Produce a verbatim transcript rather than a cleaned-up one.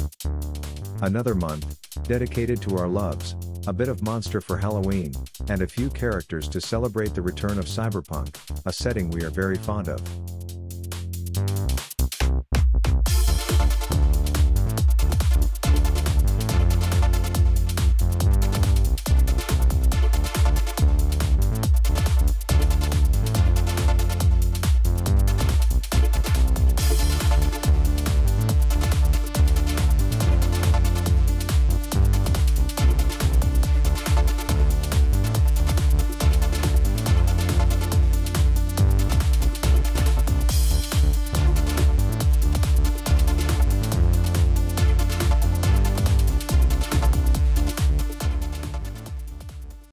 Another month, dedicated to our loves, a bit of monster for Halloween, and a few characters to celebrate the return of cyberpunk, a setting we are very fond of.